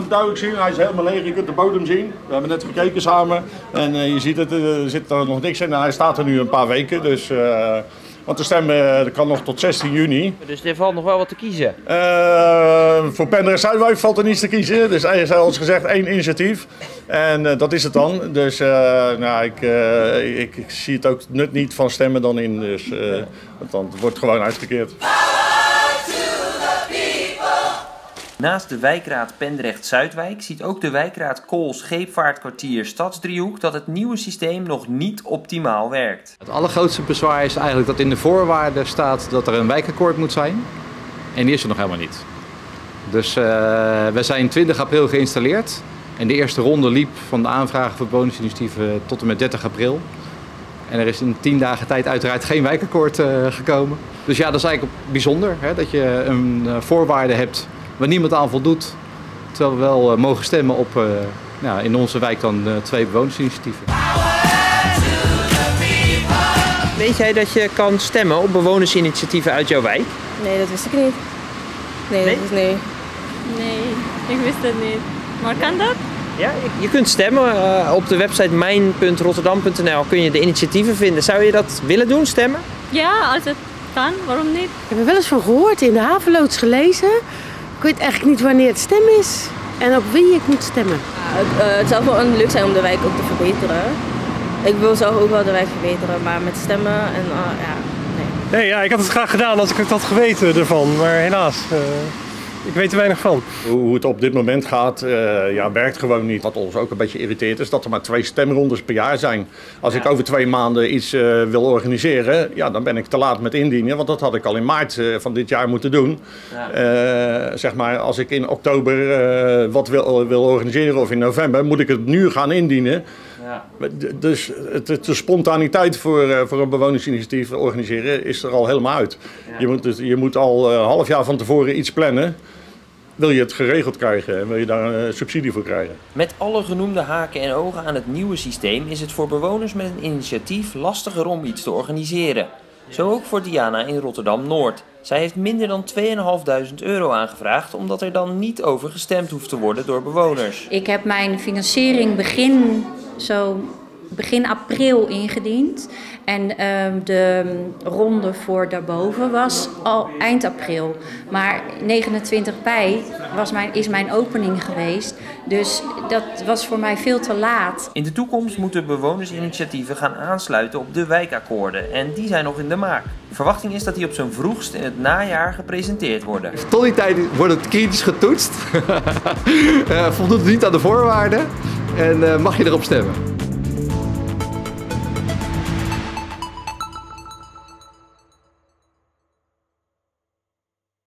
hem duidelijk zien. Hij is helemaal leeg, je kunt de bodem zien. We hebben net gekeken samen. En je ziet het, er zit er nog niks in. Hij staat er nu een paar weken. Dus, want de stem kan nog tot 16 juni. Dus er valt nog wel wat te kiezen? Voor Penderen Zuidwijk valt er niets te kiezen. Dus er is zoals gezegd 1 initiatief. En dat is het dan. Dus nou, ik zie het ook nut niet van stemmen dan in. Dus, want het wordt gewoon uitgekeerd. Naast de wijkraad Pendrecht-Zuidwijk ziet ook de wijkraad Kool Scheepvaartkwartier Stadsdriehoek dat het nieuwe systeem nog niet optimaal werkt. Het allergrootste bezwaar is eigenlijk dat in de voorwaarden staat dat er een wijkakkoord moet zijn. En die is er nog helemaal niet. Dus we zijn 20 april geïnstalleerd. En de eerste ronde liep van de aanvragen voor bewonersinitiatieven tot en met 30 april. En er is in 10 dagen tijd uiteraard geen wijkakkoord gekomen. Dus ja, dat is eigenlijk bijzonder, hè, dat je een voorwaarde hebt waar niemand aan voldoet, terwijl we wel mogen stemmen op in onze wijk dan 2 bewonersinitiatieven. Weet jij dat je kan stemmen op bewonersinitiatieven uit jouw wijk? Nee, dat wist ik niet. Nee? Nee, ik wist het niet. Maar kan dat? Ja, je kunt stemmen. Op de website mijn.rotterdam.nl kun je de initiatieven vinden. Zou je dat willen doen, stemmen? Ja, als het kan, waarom niet? Ik heb er wel eens van gehoord, in de havenloods gelezen. Ik weet eigenlijk niet wanneer het stem is en op wie ik moet stemmen. Het zou wel leuk zijn om de wijk ook te verbeteren. Ik wil zelf ook wel de wijk verbeteren, maar met stemmen en nee. Nee, ja, ik had het graag gedaan als ik het had geweten ervan, maar helaas. Ik weet er weinig van. Hoe het op dit moment gaat, werkt gewoon niet. Wat ons ook een beetje irriteert is dat er maar 2 stemrondes per jaar zijn. Als ik over 2 maanden iets wil organiseren, ja, dan ben ik te laat met indienen. Want dat had ik al in maart van dit jaar moeten doen. Ja. Zeg maar, als ik in oktober wat wil organiseren of in november, moet ik het nu gaan indienen. Ja. Dus de spontaniteit voor een bewonersinitiatief organiseren is er al helemaal uit. Ja. Je moet al een half jaar van tevoren iets plannen. Wil je het geregeld krijgen en wil je daar een subsidie voor krijgen? Met alle genoemde haken en ogen aan het nieuwe systeem is het voor bewoners met een initiatief lastiger om iets te organiseren. Zo ook voor Diana in Rotterdam-Noord. Zij heeft minder dan 2.500 euro aangevraagd omdat er dan niet over gestemd hoeft te worden door bewoners. Ik heb mijn financiering begin april ingediend en de ronde voor daarboven was al eind april. Maar 29 mei is mijn opening geweest, dus dat was voor mij veel te laat. In de toekomst moeten bewonersinitiatieven gaan aansluiten op de wijkakkoorden en die zijn nog in de maak. De verwachting is dat die op zijn vroegst in het najaar gepresenteerd worden. Tot die tijd wordt het kritisch getoetst, voldoet het niet aan de voorwaarden en mag je erop stemmen.